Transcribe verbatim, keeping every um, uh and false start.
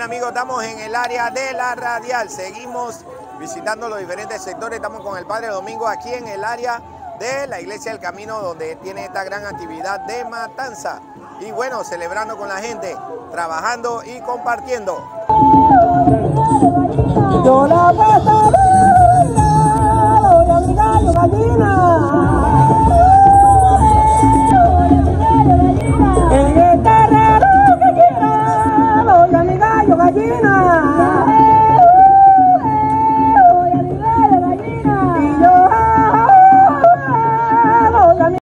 Bueno amigos, estamos en el área de la Radial, seguimos visitando los diferentes sectores, estamos con el Padre Domingo aquí en el área de la Iglesia del Camino, donde tiene esta gran actividad de matanza. Y bueno, celebrando con la gente, trabajando y compartiendo. Yo la